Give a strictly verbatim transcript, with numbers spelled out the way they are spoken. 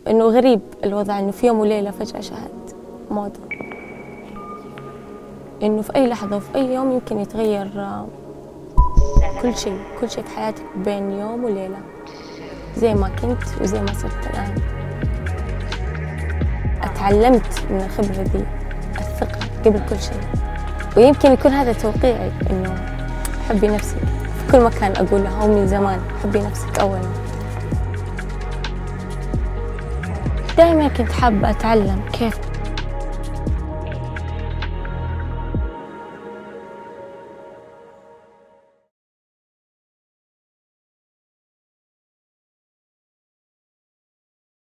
إنه غريب الوضع، إنه في يوم وليلة فجأة شهد موضة، إنه في أي لحظة وفي أي يوم يمكن يتغير كل شيء كل شيء في حياتك بين يوم وليلة، زي ما كنت وزي ما صرت الآن. اتعلمت من الخبرة دي الثقة قبل كل شيء، ويمكن يكون هذا توقيعي إنه حبي نفسك. في كل مكان أقولها ومن زمان، حبي نفسك أولاً. دائما كنت حابة أتعلم كيف